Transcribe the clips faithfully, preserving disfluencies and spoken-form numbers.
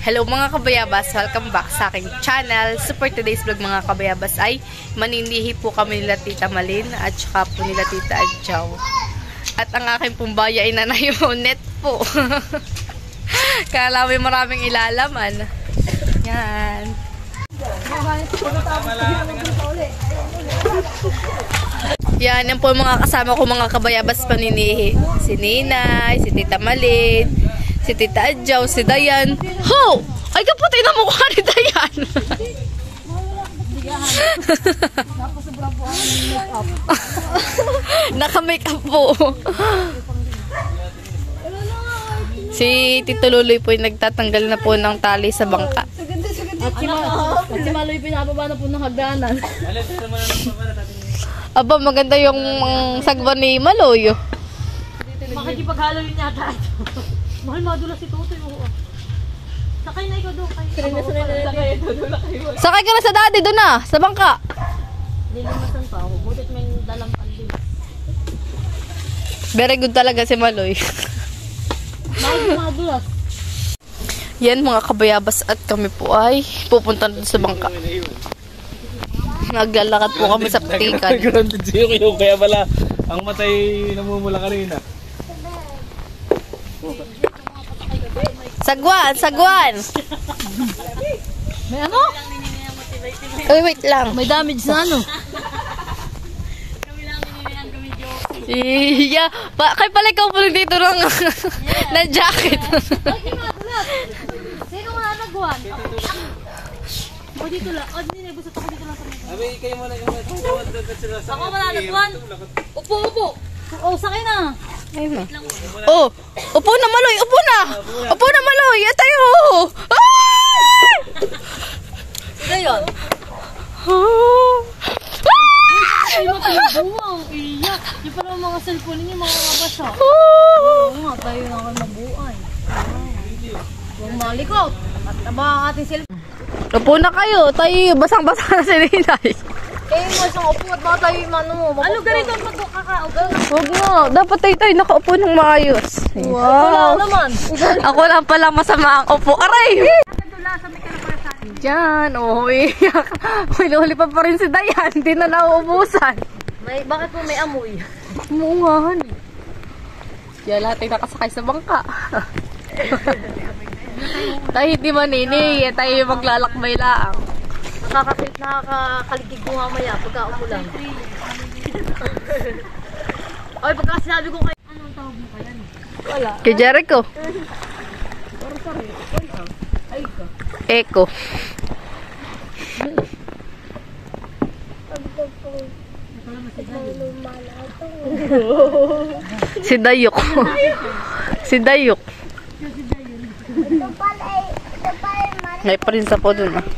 Hello mga kabayabas, welcome back sa aking channel. So for today's vlog mga kabayabas ay maninihi po kami nila Tita Malin at saka po nila Tita Adjaw. At ang aking pumbaya ay Nanay Monet po. Kala may maraming ilalaman. Yan. Yan, yan po mga kasama ko mga kabayabas paninihi. Si Ninay, si Tita Malin, si Tita Adjaw, si Dayan. Ho! Ay kaputi na mukha ni Dayan. Naka-make up po. Si Tito Luloy po yung nagtatanggal na po ng tali sa bangka. At si, Ma at si Maloy pinababa na po ng hagdanan. Aba, maganda yung sagwa ni Maloy. Makikipaghalo yun yata ito. Mahal madula si Tutoy. Sakay na ikaw doon. Sakay na doon. Sakay ka na sa daddy doon na, sa bangka. Lilimasan pa ako. Butit may dalang pandi. Very good talaga si Maloy. Mahal madulas. Yan mga kabayabas at kami po ay pupunta doon sa bangka. Naglalakad po kami sa petikan. Kaya pala ang matay namumula kanina. Sagwan, sagwan. May ano? Uy, wait lang. May damage na ano? Iya, pa kay pala ikaw po dito ng na jacket. Sino nga nagwan? O dito lang. O dito lang. Busot ako dito lang sa mga. Abi, kayo muna kayo muna. Ako wala nagwan. Upo, upo. O, sakay na. Ayun. Oh, upo na Maloy, upo na. Upo na Maloy, tayo. Ay! Ito yun. Ay, matabuang. Iyak. Yung pala mga cellphone niyo, mga kabasa. Oo nga, tayo na kayo mabuhay. Huwag malikot. At aba ang ating cellphone. Upo na kayo, tayo basang-basa na si Ninay. Eh, mo isang upo at baka tayo yung ano mo. Ano ganito ang magkakaupo? Huwag mo, dapat tayo tayo nakaupo ng maayos. Wala naman. Ako lang pala masama ang upo. Aray! Diyan, oh, iyak. Huli pa pa rin si Dayan, hindi na nauubusan. May, bakit po may amoy? Mungahan. Yan, lahat ay nakasakay sa bangka. Tayo hindi manini, tayo maglalakbay lang. Nakakapit, nakakaligig ko mamaya pagka umulan. Ay, pagka sinabi ko kayo, anong tawag mo kaya? Wala. Kay Jericho. Eko. Si Dayok. Si Dayok. Ngay pa rin sa po dun ah.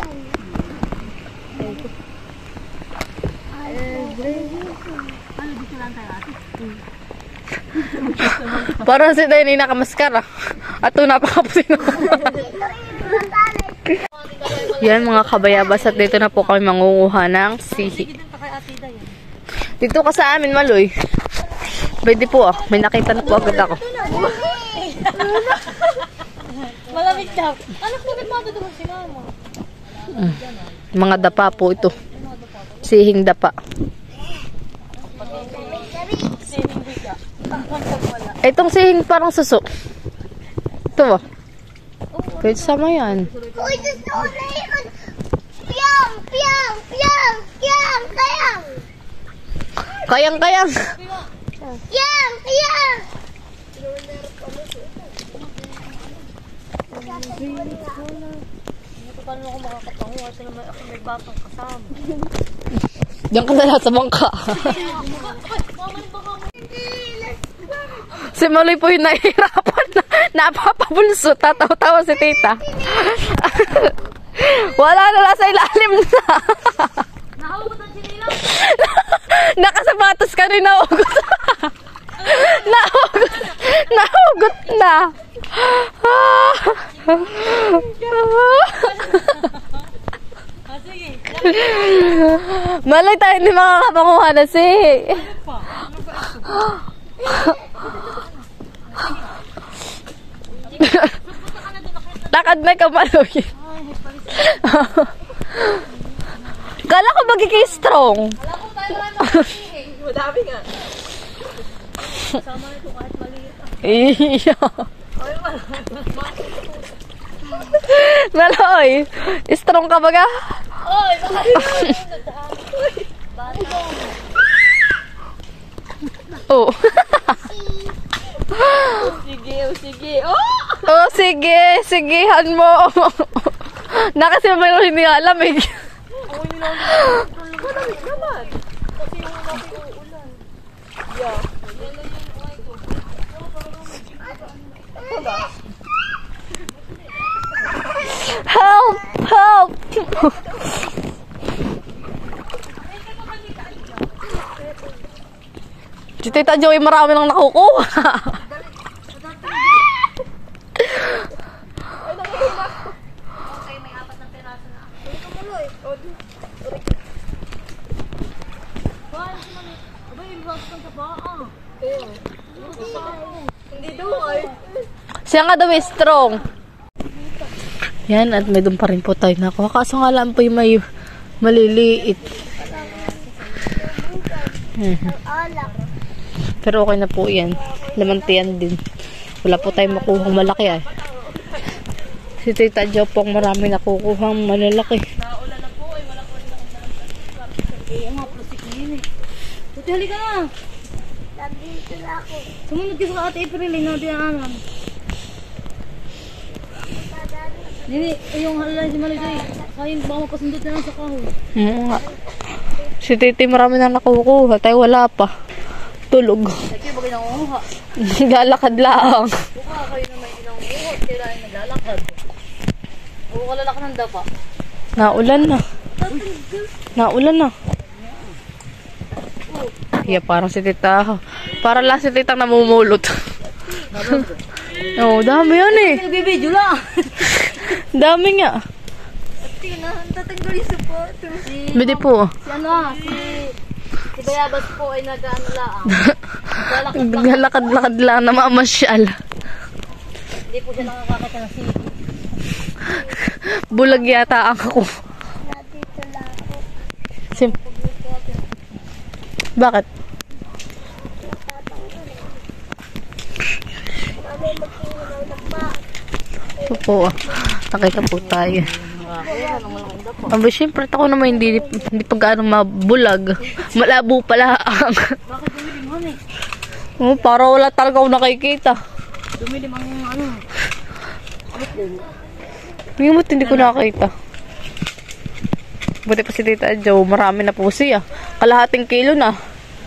Parang si Dayan ay nakamaskara. At ito napakapusin ako. Yan mga kabayabas at dito na po kami mangunguha ng sihi. Dito ka sa amin Maloy. Pwede po ah. May nakita na po agad ako. Malamig ka. Anak ko ba't matutulog si mama? Mm. Mga dapa po ito. Sihing dapa. Itong sihing parang suso. Ito ba? Kahit sama yan. Piang, piang, piang, piang, kayang. Kayang, kayang. Piang, piang. Paano ako makakapanguha? Sila may, may batang kasama. Diyan ka na lang sa bangka. Si Maloy po yung nahihirapan na napapabulso. Tatawa-tawa si tita. Wala na lang sa ilalim na. Nahugot ang sinilang. Nakasapatos ka rin nahugot. Nahugot. Nahugot na. Malay tayo hindi makakapanguha na si. Takad na kamaloy. Kala ko magiging strong. Wala ko tayo lang makasihin. Madami nga. Kasama nito kahit maliit. Iya. Ay, wala. Maloy, strong ka baga? Oy, baka Oh. sige, oh, sige. Oh! Oh, sige. Sigihan mo. Na kasi mayroon hindi alam eh. Ako yung lang. Malamig naman. Kasi yung laki uulan. Yeah. Yan lang yung kuhay ko. Ito ba? Help! Help! Si Tita Joey marami nang nakukuha. Okay, may apat na piraso na. Kuhaan si Mami. Aba, yung baso kang kapaa. Hindi daw ay. Siya nga daw is strong. Yan, at may doon pa rin po tayo nakuha. Kaso nga lang po yung may maliliit. Mhm. Pero okay na po yan. Lamantian din. Wala po tayong makuhang malaki ay. Si Tita Jo po marami nakukuhang malalaki. Naulan na po, ay wala po rin akong eh, mga plastic na yun eh. Tuti, halika na. Nandito na ako. Sumunod ka sa Ate April, eh, natin ang anan. Nini, eh, yung halala si Malisoy, kain, baka mapasundot na lang sa kahoy. Oo nga. Si Titi marami na nakukuha. Tayo wala pa. Tulog. Ay, kayo bagay nangunguha. Naglalakad lang. Buka kayo na may nangunguha, kailangan naglalakad. Buka lalaki ng dapa. Naulan na. Naulan na. Yeah, parang si Tita. Para lang si Tita namumulot. Oo, oh, dami yan eh. Nagbibidyo lang. Dami nga. Tina, tatanggal yung sapato. Si, Bidi po. si ano ah, si, si Bayabas po ay nag-ano lang. Naglalakad lang. Naglalakad-lakad lang na mamasyal. Hindi po siya nakakakita ng sigi. Bulag yata ang ako. Nandito na ako. Sim. Bakit? Mami, magkinaw na pa. Ito po. Nakita po tayo. Aba, syempre ako naman hindi, hindi pa gaano mabulag. Malabo pala ang... Bakit dumilim man eh? Oh, para wala talaga ako nakikita. Dumilim ang ano. Hindi mo, hindi ko nakakita. Buti pa si Tita Jo, marami na po siya. Kalahating kilo na.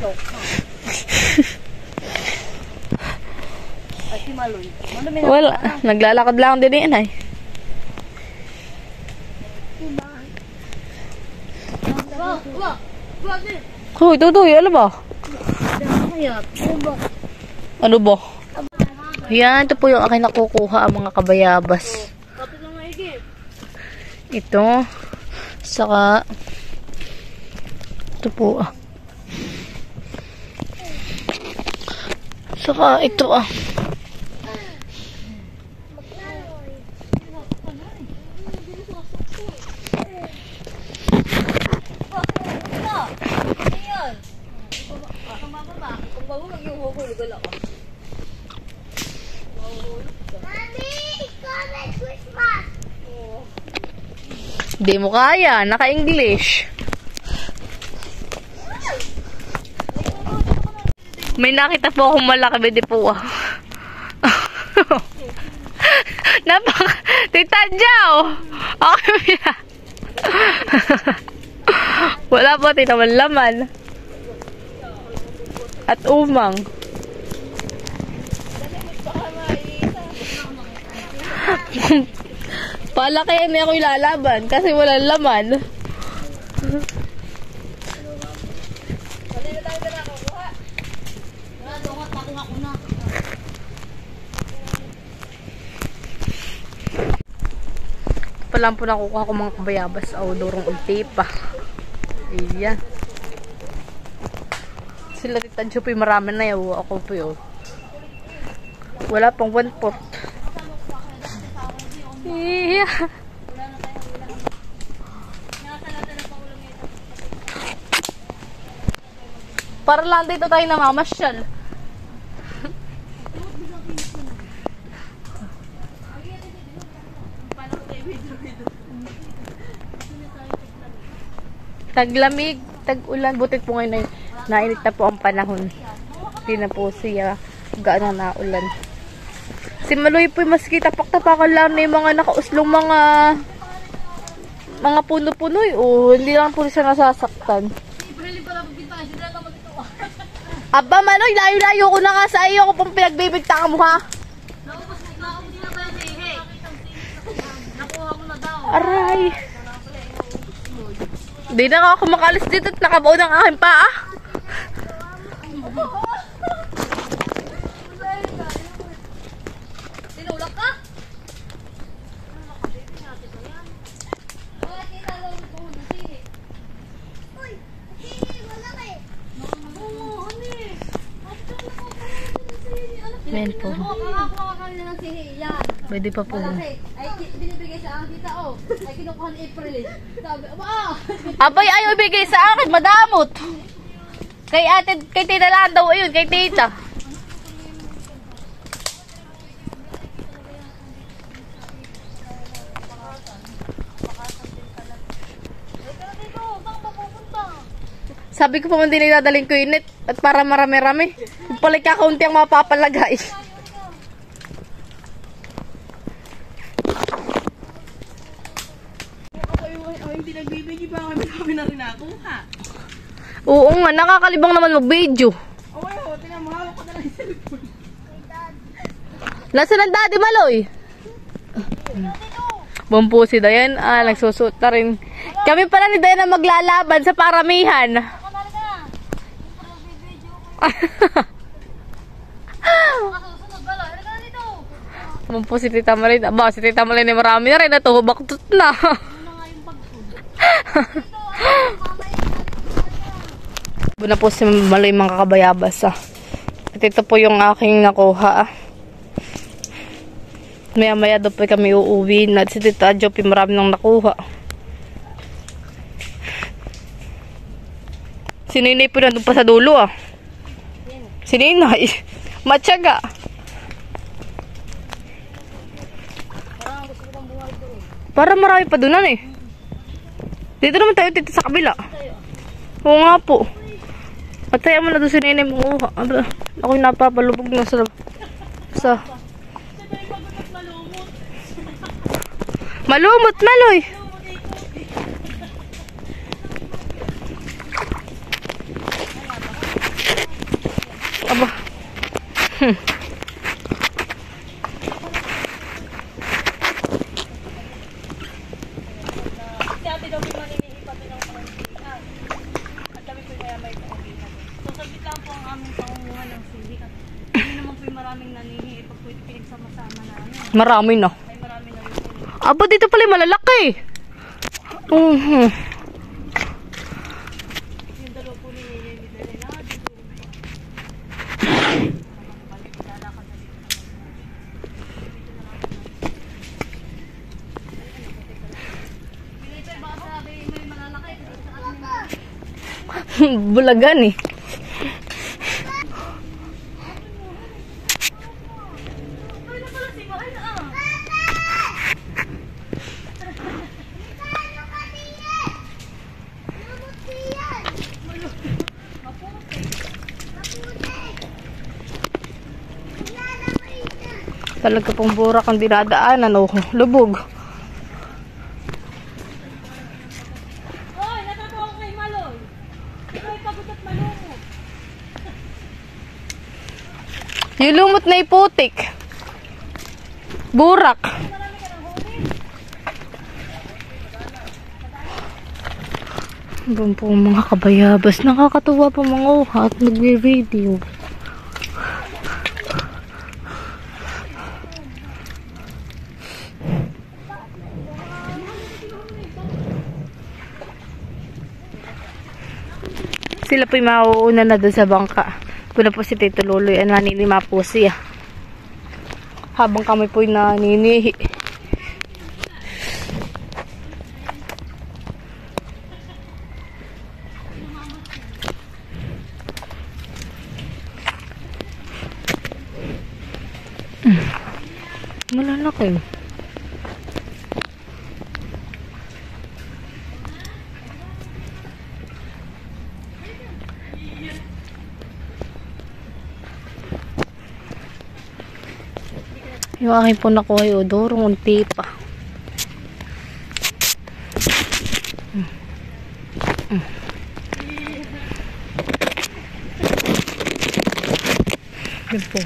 Ay, si Maloy. Malumi na. Wala, naglalakad lang din yan ay. Wag, wag, wag eh. Hoy, Tutoy, ano ba? Kaya, Ano ba? Yan, ito po yung akin nakukuha ang mga kabayabas. kapit lang maigip. Ito. Saka, ito po ah. Saka, ito ah. Mami, ikaw na Christmas. Di mo kaya, naka-English. May nakita po akong malaki, bedi po ah. Napaka, Tita Jo! Okay na. Wala po, tinaman laman. At umang. Pala kaya na ako ilalaban kasi walang laman. Palang po nakukuha ko mga kabayabas o durong ultipa. Iya. Sila Tita Jo po marami na yun. Ako po yun. Wala pang one pot. Kuya. Para lang dito tayo namamasyal. Taglamig, tag-ulan, butit po ngayon ay nainit na po ang panahon. Hindi na po siya gaano na ulan. Si Maloy po maski tapak-tapakan lang na yung mga nakauslong mga mga puno-puno o hindi lang po siya nasasaktan. Aba Maloy, layo-layo ko na nga sa iyo, ako pang pinagbibigta ka mo ha. Aray. Hindi na ako makalis dito at nakabaon ng aking paa. Tinulak ka? Ayan po. Pwede pa po. Ay, binibigay sa akin tita, oh. Ay, kinukuha ni April eh. Sabi, aba! Abay, ayaw ibigay sa akin, madamot. Kay ate, kay tita lang daw ayun, kay tita. Sabi ko pa man din idadaling ko yun at para marami-rami. Pala kakaunti ang mapapalagay. Hindi nagbibigay pa kami kami na rin nakuha. Oo nga, nakakalibang naman mag-video. Okay, ho, tingnan mo, hawak ko na lang yung cellphone. Nasaan ang daddy Maloy? Bumpo si Dayan. Ah, nagsusuot na rin. Kami pala ni Dayan na maglalaban sa paramihan. Bumpo si Tita Malin. Aba, si Tita Malin ay marami na rin. Natuhubak-tut na. Buna po si Maloy mga kabayabas. Ah. At ito po yung aking nakuha. Ah. Maya maya daw po kami uuwi na si Tita Jopi marami nang nakuha. Si Ninay po nandun pa sa dulo ah. Si Ninay. Matyaga. Para marami pa doon eh. Dito naman tayo dito sa kabila. Oo nga po. At tayo mo na doon si Ninay manguha. Ako'y napapalubog na sa sa malumot, Maloy. Aba. Hmm. Si ate daw may maninihi pa din ang pangihan. At kami po kaya may pangihan. So, sabit lang po ang aming pangunguha ng sili. At hindi naman po yung maraming nanihi. Pag pwede pinagsama-sama na ano. Marami na. Ay marami na rin po. Aba, dito pala yung malalaki. Uh-huh. Yung dalawa po ni Nidele na. Bulagan eh. Talaga pong burak ang dinadaanan. Oh, lubog. Hoy, natatawa kay Maloy. Ikaw ay pagod at malumot. Yung lumot na iputik. Burak. Doon po mga kabayabas. Nakakatuwa po mga uha at nagbe-video. Sila po'y mauuna na doon sa bangka. Kuna po si Tito Loloy, ang naninima po siya. Habang kami po'y naninihi. Malalaki. Yung aking po nakuha yung odorong unti pa. Mm. Mm. Yun po.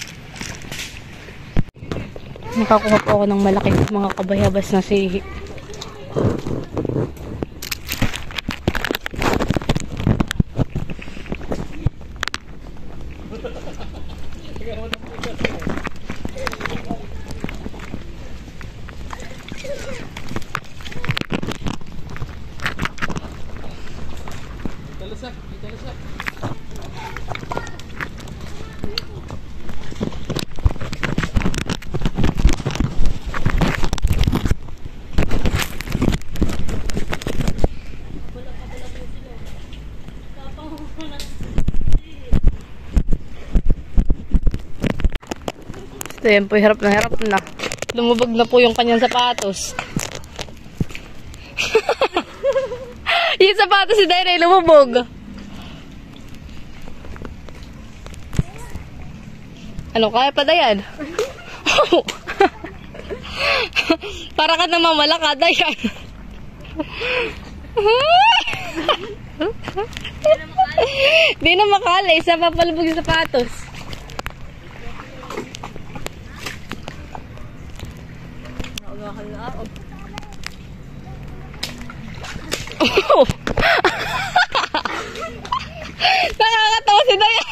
Nakakuha po ako ng malaki mga kabayabas na sihi. So, yan po, hirap na hirap na. Lumubog na po yung kanyang sapatos. Yung sapatos si Dainay lumubog. Ano, kaya pa Dayan? Para ka naman malaka, Dayan. Di na makala, isa pa palubog yung sapatos. Oh. Nakakatawa si Dayan.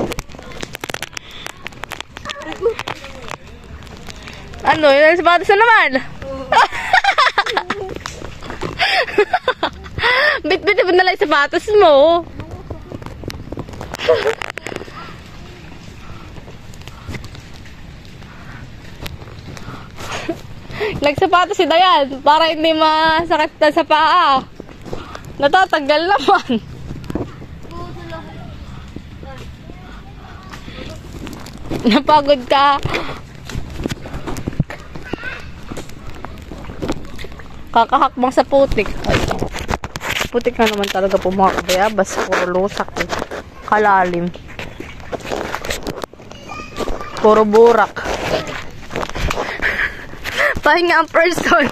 Ano, yung sapatos na naman. Bit-bit mo na lang yung sapatos mo. Nagsapatos si Dayan para hindi masakit na sa paa. Natatanggal naman. Napagod ka. Kakahakbang sa putik. Ay, putik na naman talaga po mga kabayabas. Puro lusak eh. Kalalim. Puro burak. Pahinga ang person.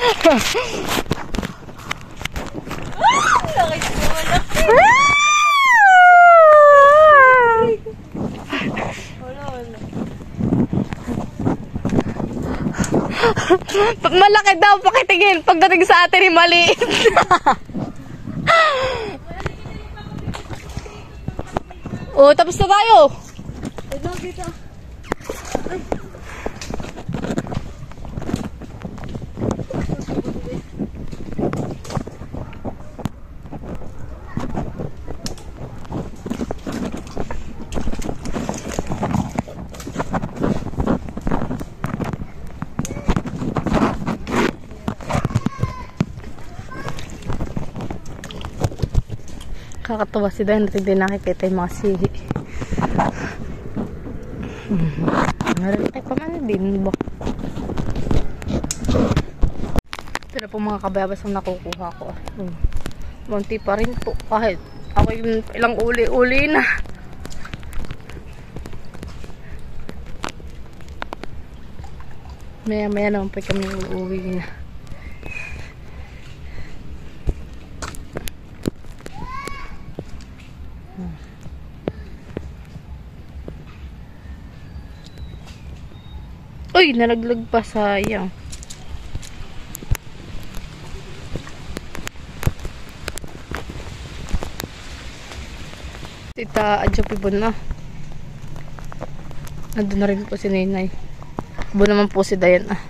Malaki daw, pakitingin. Pagdating sa atin, maliit. Oh, tapos na tayo. Kakatawa si Dayan, hindi nakikita yung mga sihi. Meron tayo pa man din ba? Ito na po mga kabayabas ang nakukuha ko. Munti pa rin po kahit ako yung ilang uli-uli na. Maya maya naman po kami uuwi na. Uy, nalaglag pa, sayang. Tita Adjopibon na. Nandun na rin po si Ninay. Bu naman po si Dayan ah.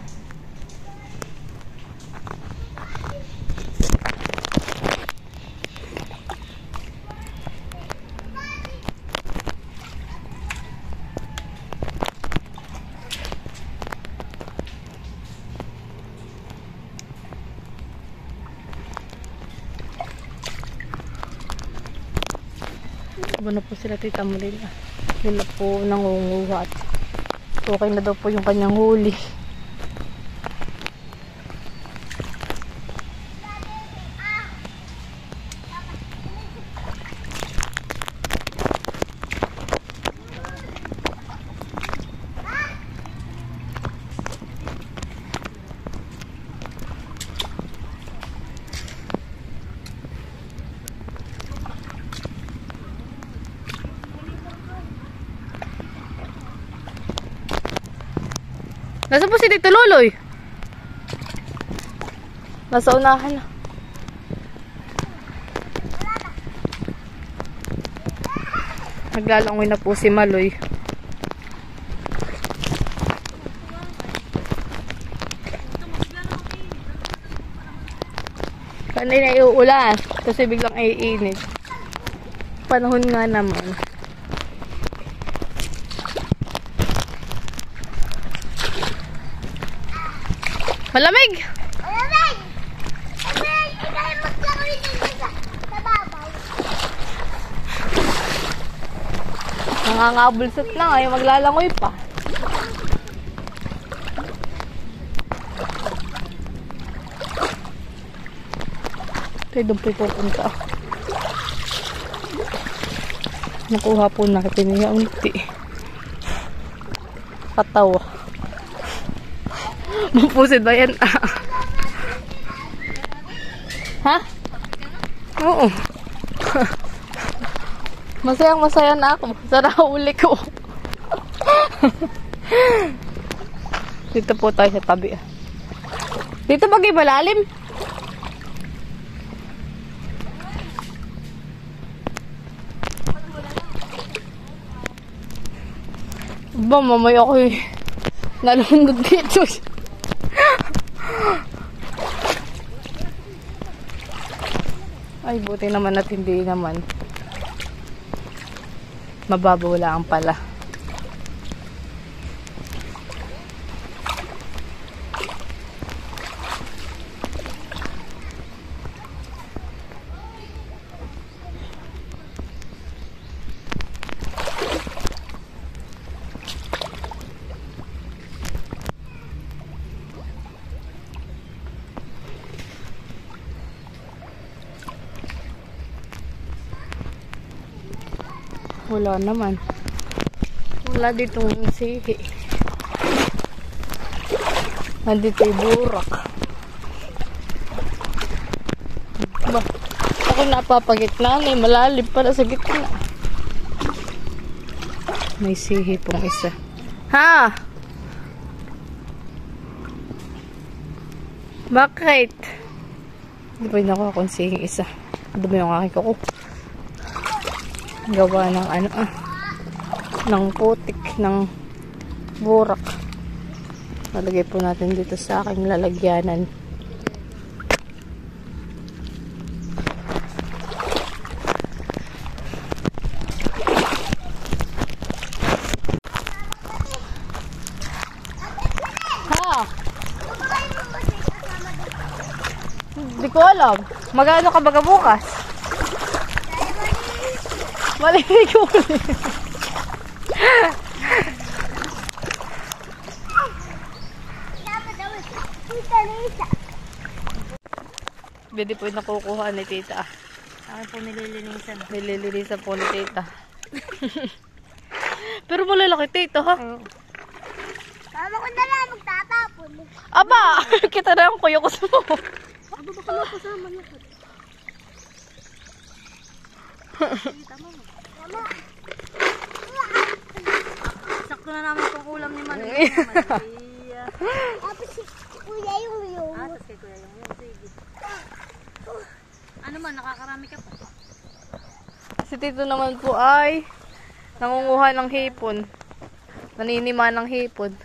Bu na po sila Tita Molina. Hindi na po nangunguha. Okay na daw po yung kanyang huli. Nasaan po si Tito Loloy? Nasa unahan na. Naglalangoy na po si Maloy. Kanina iuulan kasi biglang iinit. Panahon nga naman. Malamig! Malamig! Malamig! Ikaw maglangoy dito sa sa babaw. Nangangabulsot na ngayon, maglalangoy pa. Ito doon po pupunta. Nakuha po natin yung unti. Katawa. Mapusid ba yan? Ha? Oo. Masayang masaya na ako. Sana uli ko. Dito po tayo sa tabi. Dito bagay malalim. Ba, mamaya ako eh. Nalunod dito. Ay, buti naman at hindi naman. Mababaw lang pala. Wala naman. Wala ditong sihi. Nandito yung burak. Ba, ako napapagitna na eh. Malalim pala sa gitna. May sihi pong isa. Ha? Bakit? Hindi pa rin ako akong sihing isa. Dumi yung aking kuko. Gawa ng ano ah, ng putik, ng burak. Nalagay po natin dito sa aking lalagyanan. Ha? Hindi ko alam. Magano ka baga bukas? Malamig ko ulit. Bidi po yung nakukuha ni tita. Akin po nililinisan. Nililinisan po ni tita. Pero malalaki tita ha? Mama ko na lang magtatapon. Aba! Kita na yung kuya ko sa mo. Aba, baka makasama niya. Sakto na namin itong ulam ni Manu. Tapos si Kuya yung yung. Ah, tapos kay Kuya yung yung. Sige. Ano man, nakakarami ka pa. Si tito naman po ay nangunguha ng hipon. Naninima ng hipon.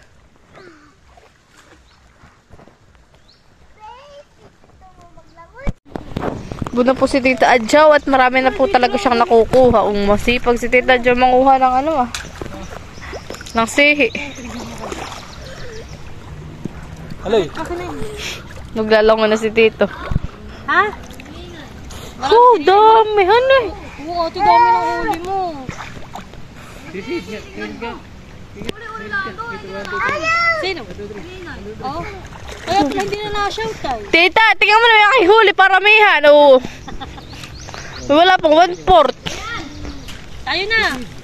Buna po si Tita Adjaw at marami na po talaga siyang nakukuha. Ang masipag si Tita Adjaw manguha ng ano ah. Ng sihi. Aloy. Naglalango na si Tito. Ha? Oh, dami. Ano eh? Oo, ito dami ng huli mo. Sino? Oh. Kaya pala hindi na na-shout tayo. Tita, tingnan mo na yung aking huli. Paramihan. Oo. Wala pang one-fourth. Tayo na.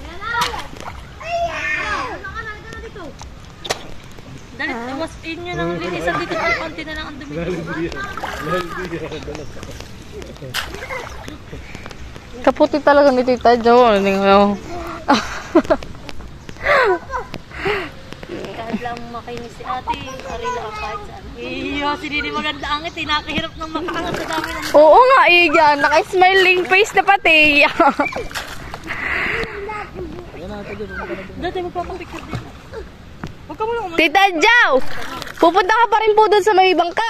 Dali, iwas inyo ng linisan dito. Konti na lang ang dumi. Kaputi talaga ni Tita Jo. Ano Kahit lang makinis si ate. Arila ang kahit saan. Iyo, si Didi maganda angit eh. Nakahirap ng makaangat sa dami ng... Oo nga, iya. Naka-smiling face na pati. Dati magpapapicture din. Huwag ka muna kumain. Tita Jow, pupunta ka pa rin po doon sa may bangka.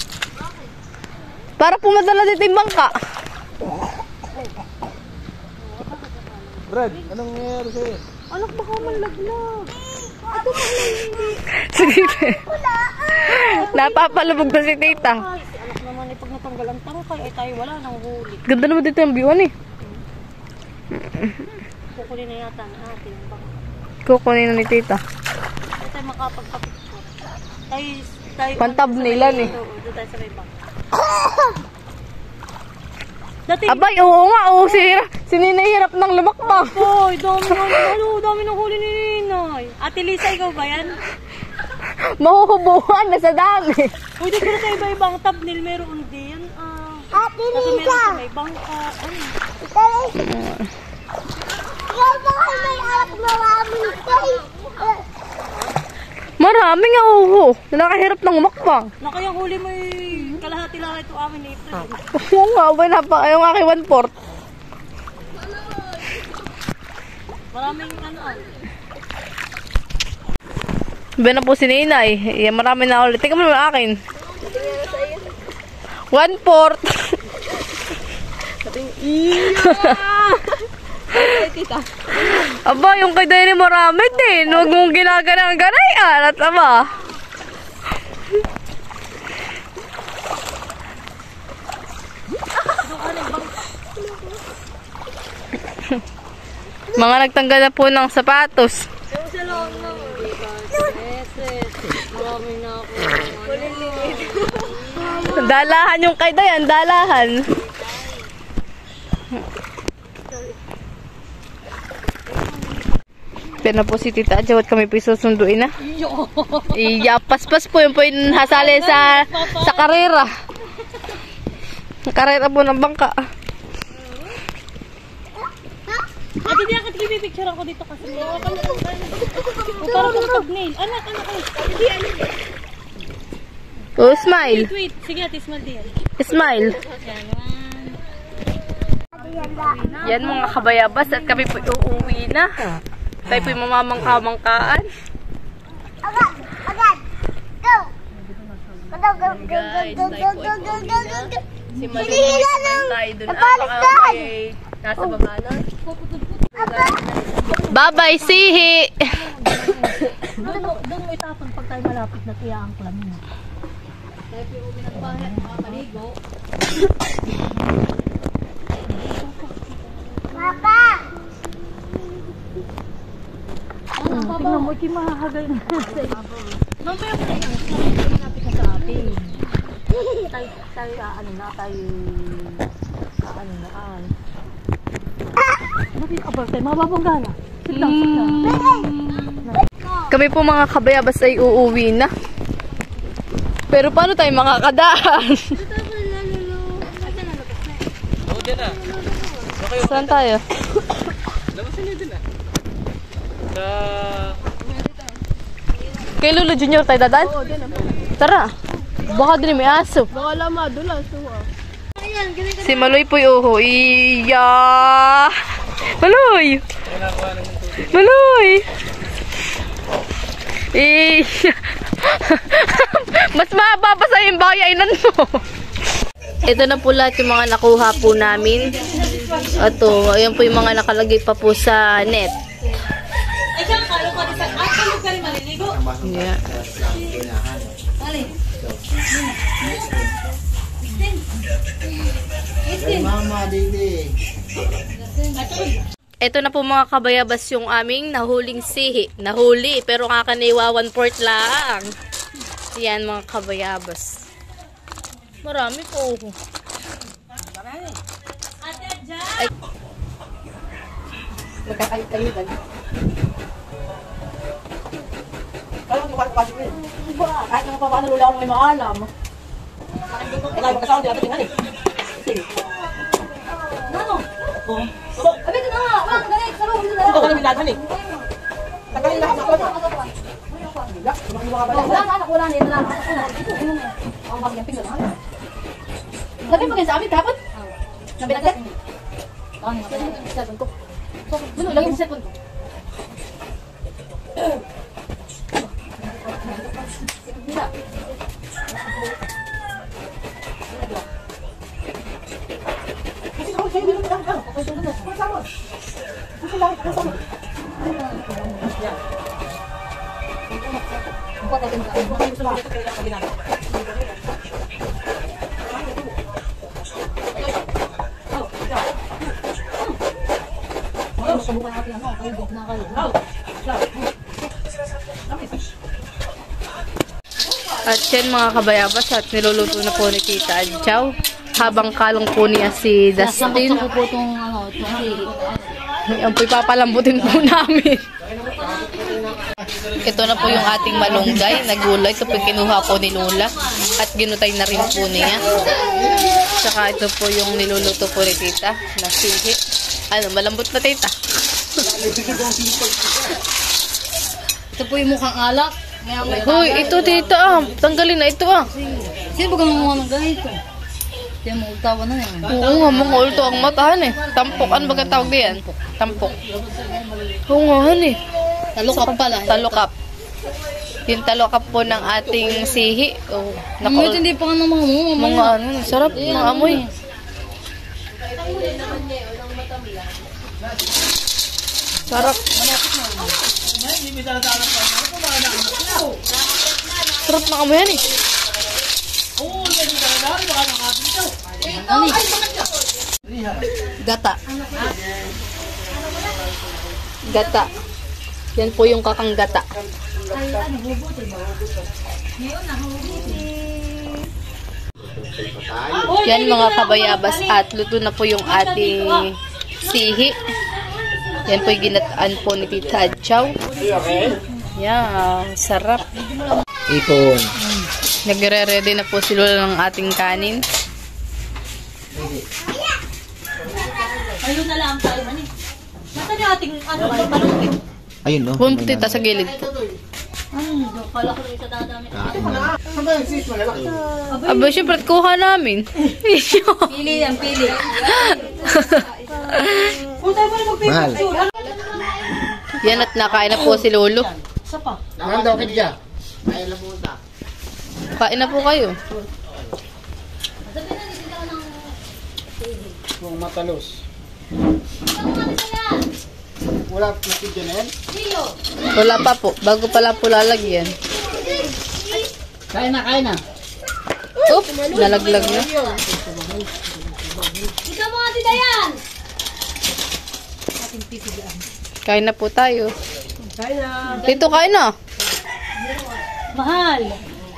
Para pumadala dito yung bangka. Brad, anong nangyayari sa'yo? Anak, baka malaglag. Sige. Napapalubog na si tita. Ay, si anak naman eh. Pag natanggal ang tangkay, ay tayo wala nang huli. Ganda naman dito yung viewan eh. Kukunin na yata na ate yung bangka. Kukunin na ni tita. Hindi tayo makapagpapicture. Tayo, tayo... Pantabnilan eh. Oo, doon tayo sa may bangka. Dati... Abay, oo nga. Oo, si, si Ninay hirap ng lumakbang. Hoy, dami na, ano, dami na huli ni Ninay. Ate Lisa, ikaw ba yan? Mahuhubuhan na sa dami. Uy, di ko na tayo iba-ibang thumbnail. Meron din yan. Ah. Ate Kasi meron Lisa! sa may bangka. Ano? Ikaw ba kayo may anak marami kayo? Marami nga, oo. Nakahirap ng lumakbang. Na kaya huli mo yung kalahati lang ito amin ito. Oo nga, abay na pa. Yung aking one-fourth. Maraming ano. Iba na po si Ninay. Yan, marami na ulit. Tingnan mo naman akin. One-fourth. Aba, yung kay Danny marami din. Huwag mong ginagana-ganayan. At aba. Mga nagtanggal na po ng sapatos. Yung sa loob na. Marami na ako. Dalahan yung kay Dayan, dalahan. Pero na po si Tita Adjawat kami po susunduin na. Iya, paspas po yun po yung hasali sa sa karera. Karera po ng bangka. At hindi ako pipicture ako dito kasi. O parang kung thumbnail. Anak, anak, anak. Hindi, anak. Oh, smile. Wait, wait. Sige ate, smile din. Smile. Yan, Yan mga kabayabas at kami po uuwi na. Tayo po yung mamamangka-mangkaan. Agad! Agad! Go! Go, go, go, go, go, go, go, go, go, go, go. Si Hinihila ng tayo dun. napalitan! Nasa baba na. Bye-bye, Sihi! Doon mo, doon mo itapon pag tayo malapit na tiya ang klamin. Tayo po yung umi ng bahay at makakaligo. Papa! Tingnan mo, ikaw mahahagal na sa iyo. Mamaya mo na yung malapit na sa atin. Tayo, tayo, ano na, tayo, ano na, ay. Ano yung abang tayo? Mababangga na. Sit down, sit down. Kami po mga kabayabas ay uuwi na. Pero paano tayo makakadaan? Oo, dyan na. Saan tayo? Labasan niyo dyan ah. Sa... Kay Lolo Junior tayo dadaan? Oo, din naman. Tara. Baka din may aso. Baka lama, dulas. Si Maloy po yung uho. Iya! Maloy! Maloy! Iya! Mas mahaba pa sa yung bayainan mo. Ito na po lahat yung mga nakuha po namin. Ito, ayan po yung mga nakalagay pa po sa net. Ay, siya, kalo ko rin sa atin. Ka rin maliligo. Yeah. Ito na po mga kabayabas yung aming nahuling sihi. Nahuli, pero kakaniwa one fourth lang. Yan mga kabayabas. Marami po. Ate, dyan. Ay. Magkakalit-kalitan. Kaya mo pasok eh. Kahit naman pa paano lula ako may maalam. Kaya magkasama din natin tingnan eh. Ano? Oo. Abi, ito na nga. Wala, galit. Salo, ito na Ito lang. ka namin dadhan eh. Tagalin lahat sa ako. Wala na, anak, wala na. Ito lang. Ang bagay pinggan. Lagi mo kayo sa amin kahapon? Sabi na set? Ano nga pala? Cellphone ko. Bulo, lagi mo cellphone ko. Bila. At yan mga kabayabas at niluluto na po ni Tita Adjaw. Habang kalong po niya si Dustin. Sasama ko po itong ano, itong sili. Yan po ipapalambutin po namin. Ito na po yung ating malunggay na gulay. Ito po kinuha po ni Lola. At ginutay na rin po niya. Tsaka ito po yung niluluto po ni Tita na sili. Ano, malambot na Tita. Ito po yung mukhang alak. Hoy, ito Tita ah. Tanggalin na ito ah. Sino ba kang mga ng ganito? Kaya mo utawa na yan. Oo nga, mga ulto ang matahan eh. Tampok, ano ba tawag diyan? Tampok. Oo nga, han eh. Talukap pala. Talukap. Yung talukap po ng ating sihi. Oh, Nako. Hindi pa ka ng mga mo. mga ano, sarap, mga amoy. Sarap. Sarap na amoy yan eh. Gata. Gata. Yan po yung kakang gata. Yan mga kabayabas at luto na po yung ating sihi. Yan po yung ginataan po ni Tita Adjaw. Yan, sarap. Ipon. Nagre-ready na po si Lola ng ating kanin. Ayun na lang tayo man eh. Nasaan yung ating ano ba? Palungkit. Ayun no. Pumunta Tita sa gilid po. Ano? Kala ko rin sa dadami. Aba, syempre, kuha namin. Pili yan, pili. Mahal. Yan at nakain na po si Lolo. Isa pa. Nanda ka dyan. Kain na po kayo. Kung matalos. Wala nakid dyan yan? Wala pa po. Bago pala po lalagyan. Kain na, kain na. Oop, nalaglag na. Ikaw mga tidayan! Kain na po tayo. Dito kain na. Mahal.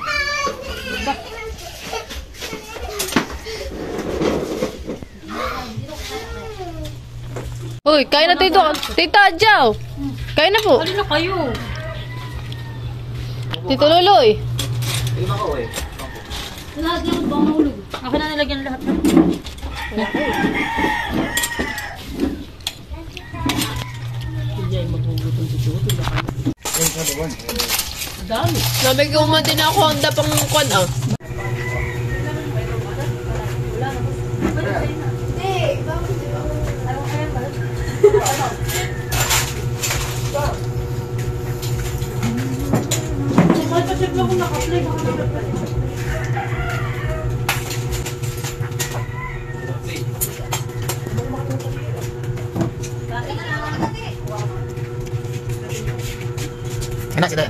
Uy, kain na Tito. Tita Adjaw. Kain na po. Ano na kayo? Tito Loloy. Lahat lang bang mahulog? Ako na nilagyan lahat na. Sabi ko umati na ako ang dapang kwan ah. Enak sila.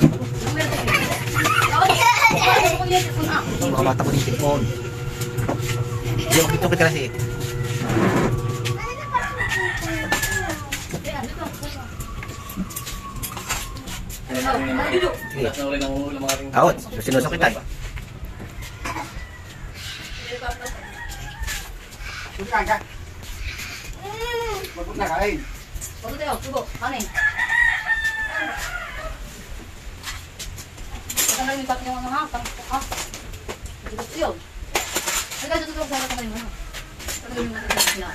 Mga bata mo din cellphone. Hindi ako dito kita kasi. Awat, sinusok kita. Bukan kan? Bukan kain. Bago tayo, subo. Ano eh? Ito na yung pati ng mga hapang. Ha? Ito yun. Nagka sa tutulog sa mga mga. Ito yung mga mga.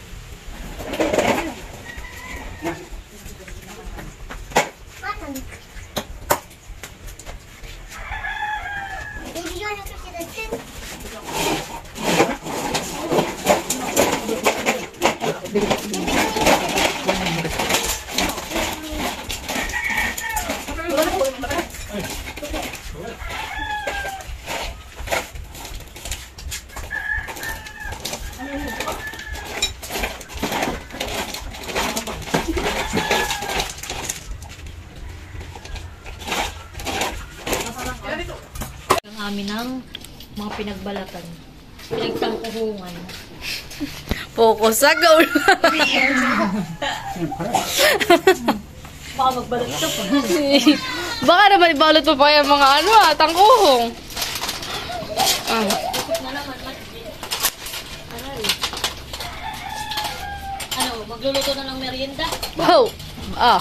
Matan. namin ng mga pinagbalatan. Pinagtangkuhungan. Focus sa goal. Baka magbalat ka pa. Baka naman ibalot mo pa yung mga ano ah, tangkuhong. Ah. Ikot na naman. Aray. Ano, magluluto na ng merienda? Wow. Ah.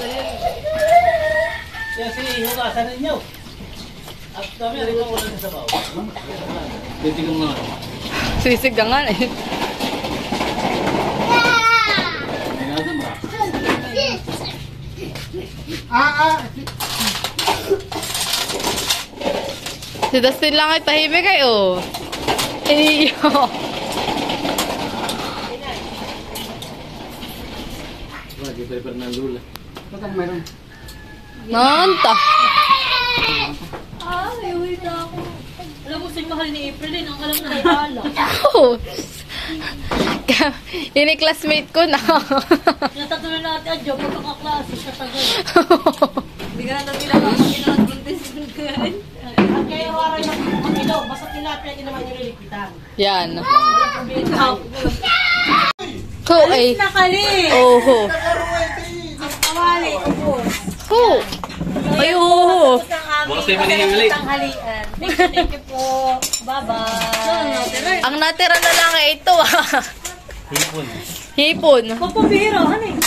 Yan si hugasan ninyo. At kami, rin mo ulan sa baw. Titigong nga. Sisigangan eh. Tingnan mo. Si Dustin lang ay tahimik kayo. Iyo. Wala, di pa ng lula. Nanta. Ay, wait ako. Alam mo, si mahal ni April din. Ang alam na ay ala. Oh. Yun yung classmate ko na. Natatuloy natin ang job. Pagkakaklase sa tagal. Hindi ka na daw pinag-contest ko yan. At kaya waray na ang ilaw, basta tilapia din naman yung lilipitan. Yan. Wala problema. Ho eh. Nakali! Oh ho. Kawali, ubos. Ho. Ay ho. Bukas tayo manihimili. Tanghalian. Thank you, thank you po. Bye-bye. Ang natira na lang ay ito ah. Hipon. Hipon. Magpabihira, ano eh?